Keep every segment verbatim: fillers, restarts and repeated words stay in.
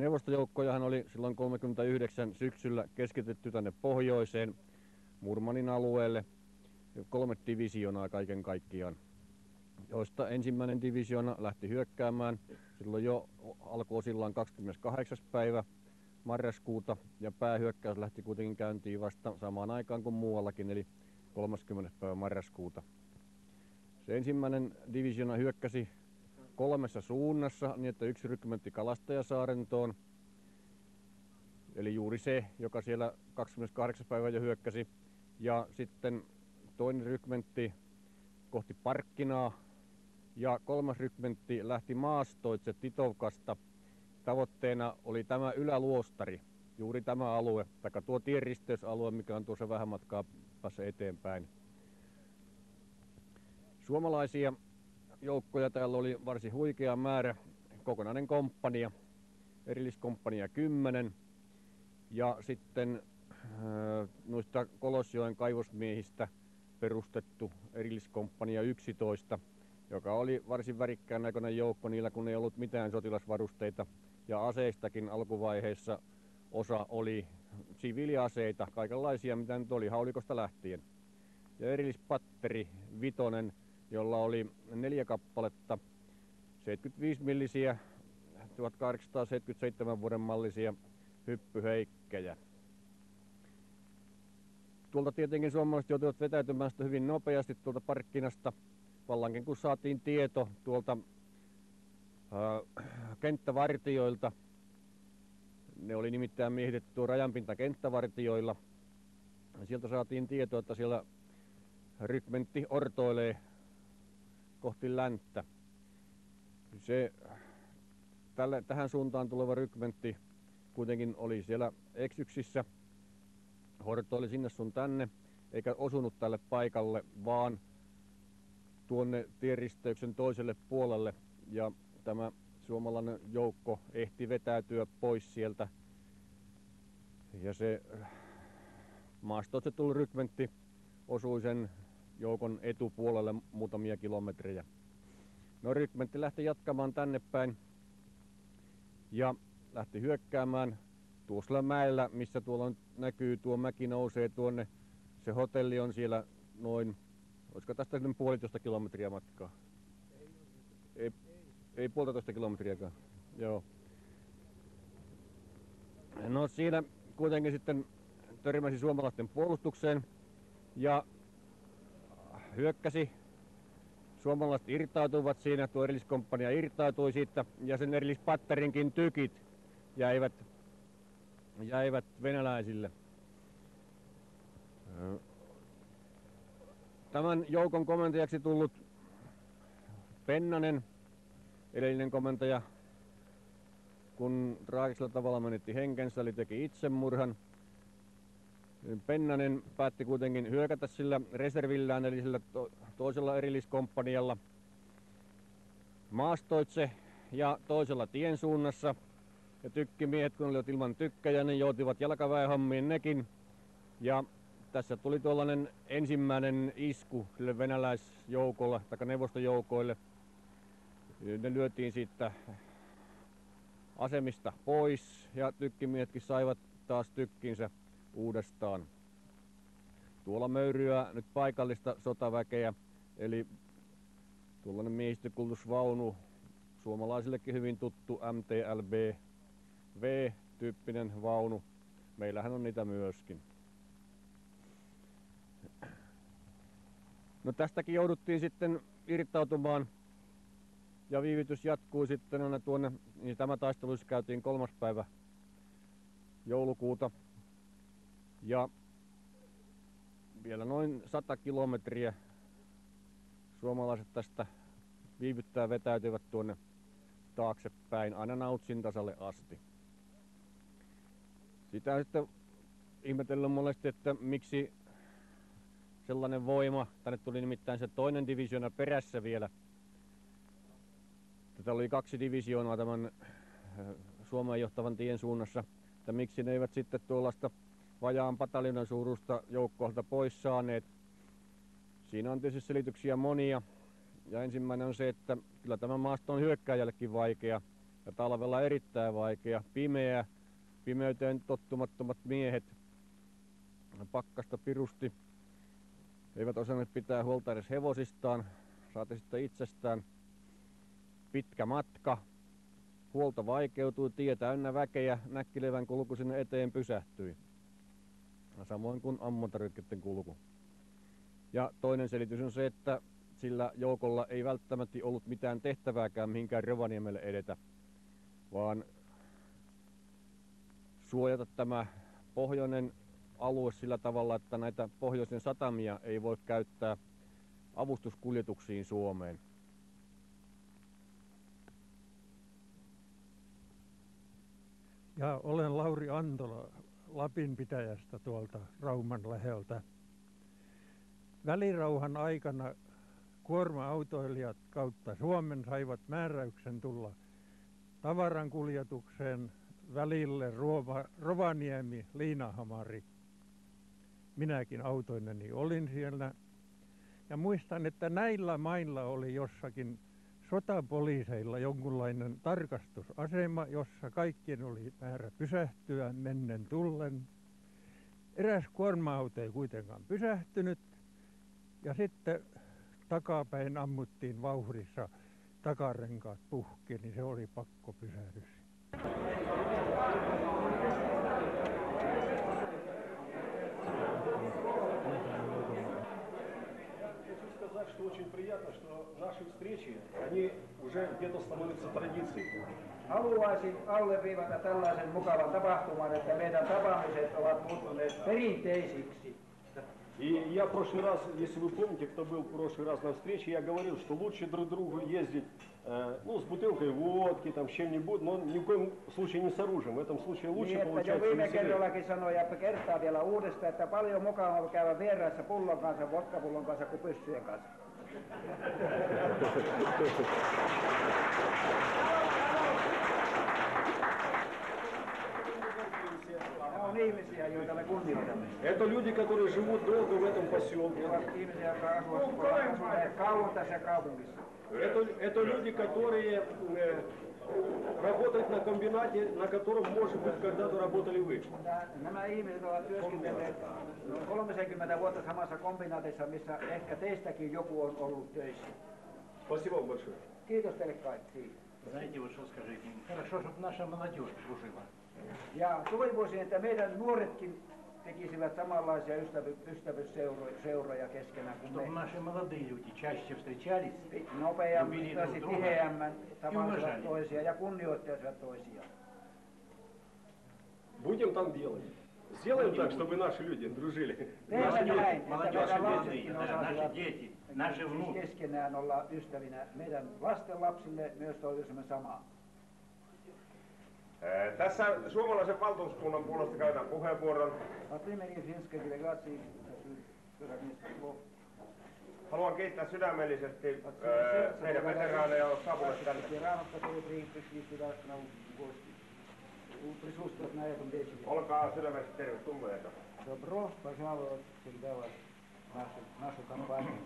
neuvostojoukkojahan oli silloin kolmekymmentäyhdeksän syksyllä keskitetty tänne pohjoiseen Murmanin alueelle. Kolme divisioonaa kaiken kaikkiaan, joista ensimmäinen divisioona lähti hyökkäämään. Silloin jo alkoi silloin kahdeskymmeneskahdeksas päivä marraskuuta ja päähyökkäys lähti kuitenkin käyntiin vasta samaan aikaan kuin muuallakin, eli kolmaskymmenes päivä marraskuuta. Se ensimmäinen divisioona hyökkäsi kolmessa suunnassa niin, että yksi rykmentti Kalastajasaarentoon, eli juuri se, joka siellä kahdeskymmeneskahdeksas päivä jo hyökkäsi, ja sitten toinen rykmentti kohti Parkkinaa ja kolmas rykmentti lähti maastoitse Titovkasta. Tavoitteena oli tämä Yläluostari, juuri tämä alue, tai tuo tienristeysalue, mikä on tuossa vähän matkaa päässä eteenpäin. Suomalaisia joukkoja täällä oli varsin huikea määrä, kokonainen komppania, erilliskomppania kymmenen ja sitten äh, noista Kolosjoen kaivosmiehistä perustettu erilliskomppania yksitoista, joka oli varsin värikkään näköinen joukko niillä, kun ei ollut mitään sotilasvarusteita ja aseistakin alkuvaiheessa osa oli siviiliaseita, kaikenlaisia mitä nyt oli haulikosta lähtien. Ja erillispatteri vitonen, jolla oli neljä kappaletta seitsemänkymmentäviisi millisiä tuhatkahdeksansataaseitsemänkymmentäseitsemän vuoden mallisia hyppyheikkejä. Tuolta tietenkin suomalaiset joutuivat vetäytymään sitä hyvin nopeasti tuolta Parkkinasta, vallankin kun saatiin tieto tuolta ää, kenttävartijoilta. Ne oli nimittäin miehitetty tuo rajanpinta kenttävartijoilla. Sieltä saatiin tieto, että siellä rykmentti ortoilee kohti länttä. Se, tälle, tähän suuntaan tuleva rykmentti kuitenkin oli siellä eksyksissä, hortoili sinne sun tänne, eikä osunut tälle paikalle, vaan tuonne tienristeyksen toiselle puolelle. Ja tämä suomalainen joukko ehti vetäytyä pois sieltä. Ja se maastoitse tullut rykmentti osui sen joukon etupuolelle muutamia kilometrejä. No rykmentti lähti jatkamaan tänne päin ja lähti hyökkäämään tuossa mäellä, missä tuolla näkyy, tuo mäki nousee tuonne. Se hotelli on siellä noin, olisiko tästä puolitoista kilometriä matkaa? Ei, ei puolitoista kilometriäkään. Joo. No siinä kuitenkin sitten törmäsi suomalaisten puolustukseen ja hyökkäsi. Suomalaiset irtautuivat siinä, tuo erilliskomppania irtautui siitä ja sen erillispatterinkin tykit jäivät, jäivät venäläisille. Tämän joukon komentajaksi tullut Pennanen, edellinen komentaja, kun traagisella tavalla menetti henkensä, eli teki itsemurhan. Pennanen päätti kuitenkin hyökätä sillä reservillään, eli sillä to toisella erilliskomppanialla maastoitse ja toisella tien suunnassa. Ja tykkimiehet, kun olivat ilman tykkäjä, niin joutivat jalkaväehommiin nekin. Ja tässä tuli tuollainen ensimmäinen isku sille venäläisjoukolle, tai neuvostojoukoille. Ne lyötiin siitä asemista pois ja tykkimiehetkin saivat taas tykkinsä uudestaan. Tuolla möyryää nyt paikallista sotaväkeä, eli tuollainen miehistökuljetusvaunu, suomalaisillekin hyvin tuttu M T L B V-tyyppinen vaunu. Meillähän on niitä myöskin. No tästäkin jouduttiin sitten irtautumaan ja viivytys jatkui sitten aina tuonne, niin tämä taistelu käytiin kolmas päivä joulukuuta. Ja vielä noin sata kilometriä suomalaiset tästä viivyttää vetäytyvät tuonne taaksepäin aina Nautsin tasalle asti. Sitä sitten ihmetellään monesti, että miksi sellainen voima, tänne tuli nimittäin se toinen divisioona perässä vielä. Tätä oli kaksi divisioonaa tämän Suomeen johtavan tien suunnassa, että miksi ne eivät sitten tuollaista vajaan pataljonan suuruista joukkoilta pois saaneet. Siinä on tietysti selityksiä monia. Ja ensimmäinen on se, että kyllä tämä maasto on hyökkääjällekin vaikea. ja talvella erittäin vaikea. Pimeä, pimeyteen tottumattomat miehet pakkasta pirusti, eivät osanneet pitää huolta edes hevosistaan, saati sitten itsestään. Pitkä matka, huolto vaikeutui, tie täynnä väkeä, näkkilevän kulku sinne eteen pysähtyi. Samoin kuin ammuntarytkeiden kulku. Ja toinen selitys on se, että sillä joukolla ei välttämättä ollut mitään tehtävääkään mihinkään Rovaniemelle edetä, vaan suojata tämä pohjoinen alue sillä tavalla, että näitä pohjoisen satamia ei voi käyttää avustuskuljetuksiin Suomeen. Ja olen Lauri Antola Lapin pitäjästä tuolta Rauman läheltä. Välirauhan aikana kuorma-autoilijat kautta Suomen saivat määräyksen tulla tavarankuljetukseen välille Ruova, Rovaniemi-Liinahamari. Minäkin autoineni olin siellä. Ja muistan, että näillä mailla oli jossakin sotapoliiseilla jonkunlainen tarkastusasema, jossa kaikkien oli määrä pysähtyä mennen tullen. Eräs kuorma-auto ei kuitenkaan pysähtynyt ja sitten takapäin ammuttiin vauhdissa, takarenkaat puhki, niin se oli pakko pysähdys. Что очень приятно, что наши встречи, они уже где-то становятся традицией. Haluaisin alleviivata tällaisen mukavan tapahtuman, että meidän tapaamiset ovat muuttuneet perinteisiksi. И я в прошлый раз, если вы помните, кто был в прошлый раз на встрече, я говорил, что лучше друг другу ездить, э, ну, с бутылкой водки, там, с чем-нибудь, но ни в коем случае не с оружием. В этом случае лучше niin, получается jo viime веселее. kerrallakin sanoin ja kertaa vielä uudestaan, että paljon mukavaa käydä vieraassa pullon kanssa, vodkapullon kanssa kuin pyssyjen kanssa. Nämä on ihmisiä, joita me kunnioitamme. Это люди, которые живут долго в этом поселке. Ne ovat ihmisiä, jotka asuvat asuneet kauan tässä kaupungissa. Это, это люди, которые э, работают на комбинате, на котором, может быть, когда-то работали вы. Nämä ihmiset ovat työskennelleet noin kolmekymmentä vuotta samassa kombinaatissa, missä ehkä teistäkin joku on ollut töissä. Спасибо вам большое. Kiitos teille kaikki. Знаете, вот что скажите, хорошо, чтобы наша молодежь дружила. Ja toivoisin, että meidän nuoretkin tekisivät samanlaisia ystävy, ystävyysseuroja keskenään kuin Чтобы me. наши молодые люди чаще встречались. Nopeammin, tiheämmän tapaisivat toisia ja kunnioittaisivat toisiaan. Будем так делать. Сделаем так, чтобы наши люди дружили. Tehdään näin, että Молодежь meidän и lapsetkin молодые, да, наши osaisivat дети, наши внуки. keskenään olla ystävinä. Meidän lasten lapsille myös toivoisimme samaa. Tässä suomalaisen valtuuskunnan puolesta käydään puheenvuoron. Haluan kiittää sydämellisesti meidän veteraaneja, jotka saapuneet tänne. Olkaa sydämellisesti tervetulleita. Добро пожаловать всегда в нашу, нашу компанию.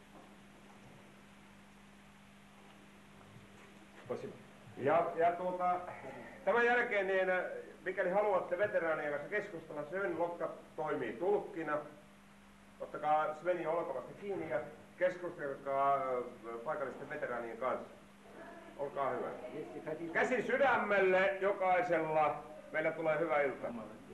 Спасибо. Ja, ja tuota, tämän jälkeen, niin, mikäli haluatte veteraanien kanssa keskustella, Sven Lokka toimii tulkkina. Ottakaa Sveni olkavasta kiinni ja keskustelkaa paikallisten veteraanien kanssa. Olkaa hyvä. Käsi sydämelle jokaisella. Meillä tulee hyvä ilta.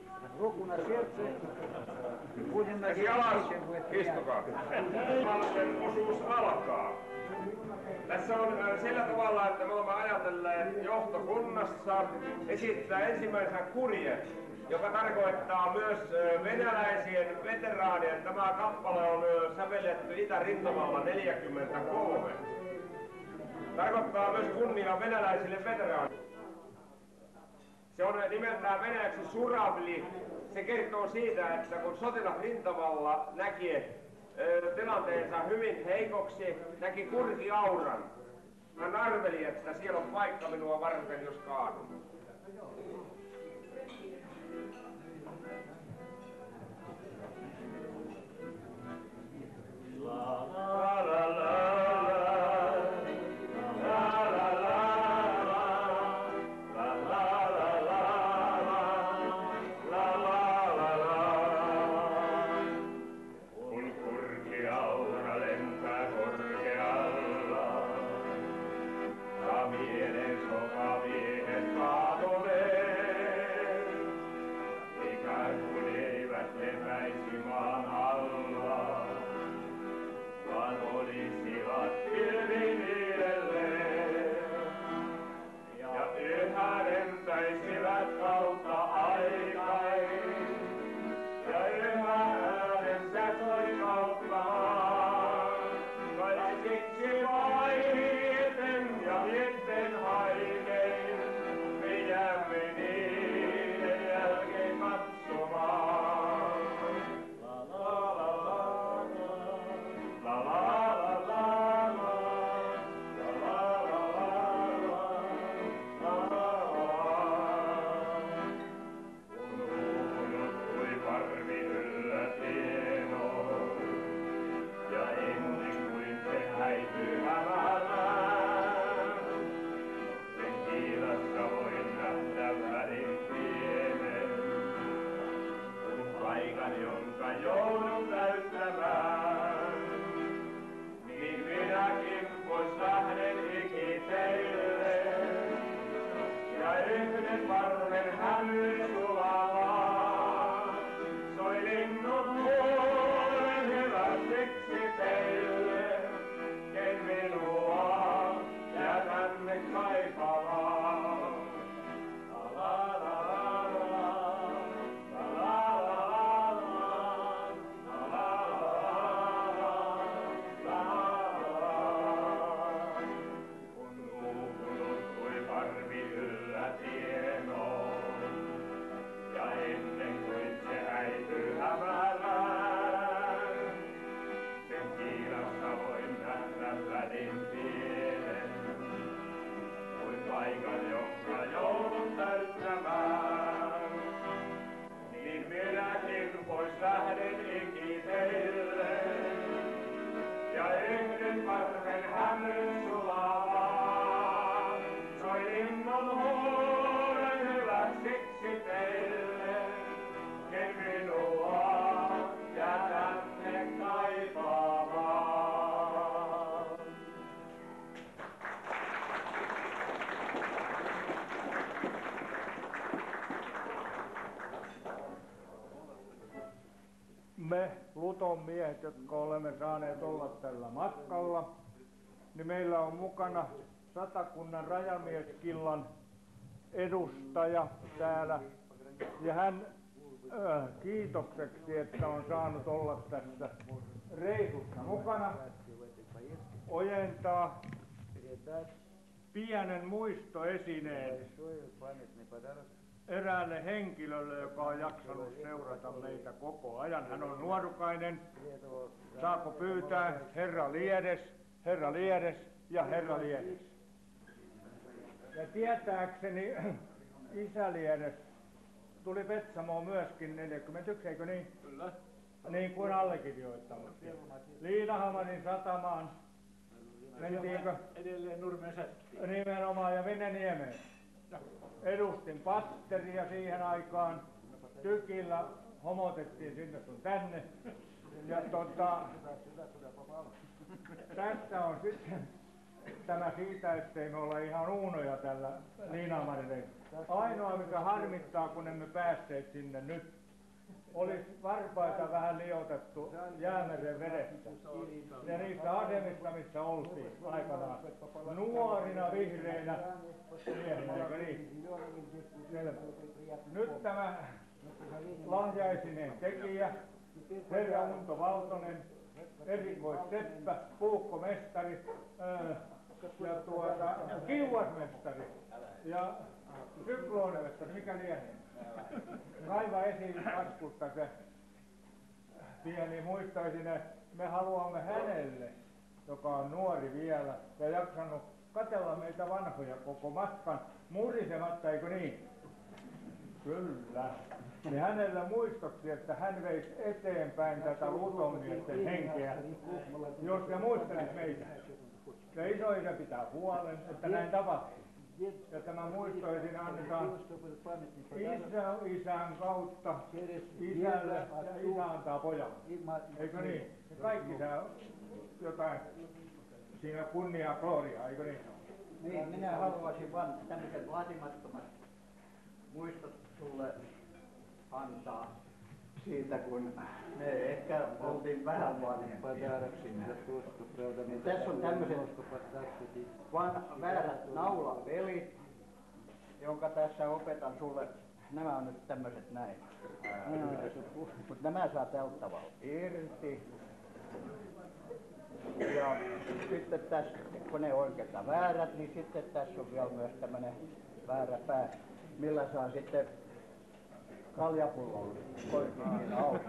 Käsi alas, istukaa. Valsen osuus alkaa. Tässä on sillä tavalla, että me olemme ajatelleet johtokunnassa esittää ensimmäisenä kurje, joka tarkoittaa myös venäläisien veteraanien. Tämä kappale on sävelletty Itä-Rintamalla neljäkymmentäkolme. Tarkoittaa myös kunnia venäläisille veteraaneille. Se on nimeltään venäjäksi Suravli. Se kertoo siitä, että kun sotilas rintamalla näki tilanteensa hyvin heikoksi, näki kurkiauran. Hän arveli, että siellä on paikka minua varten, jos kaadun. La la la la la la la la. paikan, jonka joudun täyttämään. Niin minäkin pois lähden ikiteille, ja yhden varren hämyin sulamaan. Soi linnut huolen hyvästiksi teille, ken minua jää tänne kaipaamaan. Lähden ikiteille, ja yhden parven hämyn sulamaan. Soi linnun huolen hyväksiksi teille, ken minua jää tänne kaipaamaan. Me Luton miehet, jotka olemme saaneet olla tällä matkalla, niin meillä on mukana Satakunnan rajamieskillan edustaja täällä. Ja hän äh, kiitokseksi, että on saanut olla tässä reissussa mukana, ojentaa pienen muistoesineen eräälle henkilölle, joka on jaksanut seurata meitä koko ajan. Hän on nuorukainen. Saako pyytää herra Liedes, herra Liedes ja herra Liedes. Ja tietääkseni isä Liedes tuli Petsamoon myöskin neljäkymmentäyksi, eikö niin? Kyllä. Niin kuin allekirjoittanut. Liinahamarin satamaan. Mentiinkö? Edelleen Nurmen sättiin. Nimenomaan, ja minne Niemeen? Edustin patteria siihen aikaan. Tykillä homotettiin sinne sun tänne. Ja tota, tässä on sitten tämä siitä, ettei me olla ihan uunoja tällä Liinamarille. Ainoa mikä harmittaa, kun emme päässeet sinne nyt, olisi varpaita vähän liotettu Jäämeren vedessä. Ja niissä asemissa, missä oltiin aikanaan. Nuorina vihreinä miehinä, eikö niin? Nyt tämä lahjaisineen tekijä, herra Unto Valtonen, erikoisseppä, puukkomestari ää, ja tuota, kiuasmestari ja sykloonimestari, mikä lienee. Kaiva esiin taskusta se pieni muistoisine. Me haluamme hänelle, joka on nuori vielä ja jaksanut katsella meitä vanhoja koko matkan murisematta, eikö niin? Kyllä. Niin hänelle muistoksi, että hän veisi eteenpäin tätä lutomiesten henkeä, jos ne muistelis meitä. Ja isoisä pitää huolen, että näin tapahtuu. Ja tämä muistoisin annetaan isä isän kautta isälle ja isä antaa pojalle. Eikö niin? Ja kaikki saa jotain siinä kunniaa gloriaa, eikö niin? Niin, minä haluaisin vain tämmöisen vaatimattomat muistot sulle antaa siitä, kun me ehkä oltiin vähän vanhempia. Niin tässä on tämmöiset van, väärät naulapelit, jonka tässä opetan sulle. Nämä on nyt tämmöiset näin. Mutta nämä saa tältä tavalla irti. Ja sitten tässä, kun ne oikeastaan väärät, niin sitten tässä on vielä myös tämmöinen väärä pää, millä saa sitten kaljapullon poikiin auki.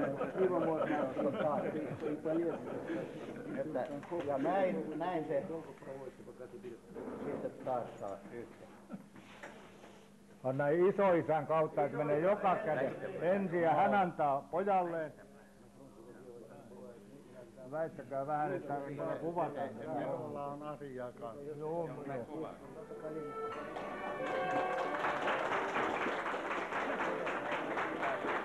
Että, ja näin, näin se sitten taas saa yhteen. Anna isoisän kautta, että menee joka käden ensin ja hän antaa pojalleen. Väittäkää vähän, että kuvataan. Minulla on asiaa kanssa. Joo, joo.